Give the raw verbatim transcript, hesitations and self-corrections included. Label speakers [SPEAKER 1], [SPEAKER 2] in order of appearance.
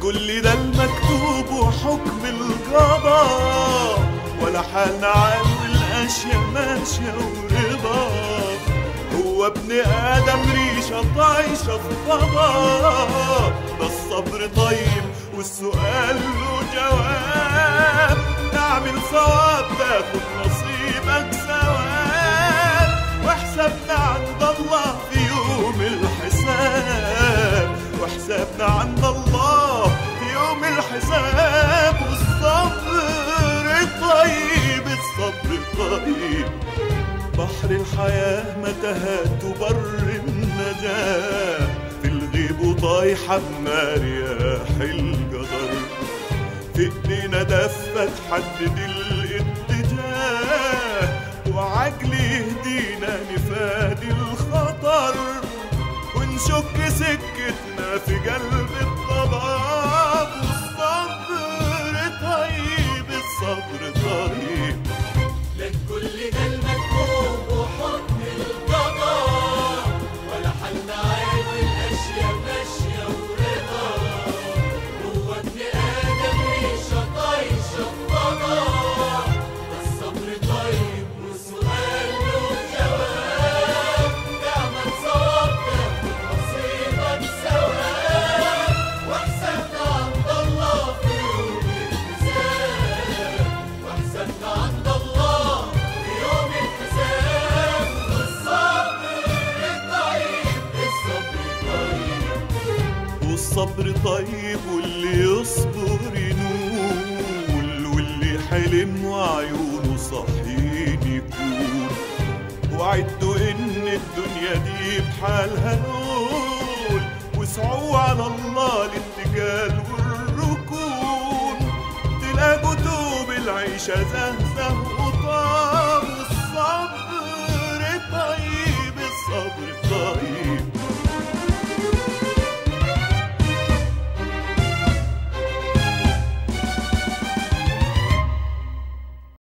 [SPEAKER 1] كل ده المكتوب وحكم القضاء، ولا حالنا عال والاشياء ماشيه ورضا. هو ابن ادم ريشه طايشه في فضاء، ده الصبر طيب والسؤال له جواب. تعمل صواب تاخد نصيبك ثواب، وحسابنا عند الله في يوم الحساب، وحسابنا عند الله في يوم الحساب. والصبر طيب، الصبر طيب. بحر الحياة متاهات وبر النجاة، في الغيب وطايحة بنار رياح القدر. في ايدينا دفة تحدد الاتجاه، وعجل يهدينا نفادي الخطر، ونشك سكتنا في قلب الضباب. والصبر طيب، الصبر طيب.
[SPEAKER 2] لك كل ده المكتوب وحكم القضاء، ولا حالنا عال والاشياء ماشيه ورضا. هو ابن ادم ريشه طايشه في فضاء، ده الصبر طيب والسؤال له جواب. تعمل صواب تاخد نصيبك ثواب، وحسابنا عند الله في يوم الحساب، وحسابنا عند الله في يوم الحساب. والصبر طيب، الصبر طيب.
[SPEAKER 1] والصبر طيب، واللي يصبر ينول، واللي حلم وعيونه صاحيين يكون. وعدوا ان الدنيا دي بحالها نول، واسعوا على الله الاتكال والركون. تلاقوا دوب العيشة زهزه وطاب. الصبر طيب، الصبر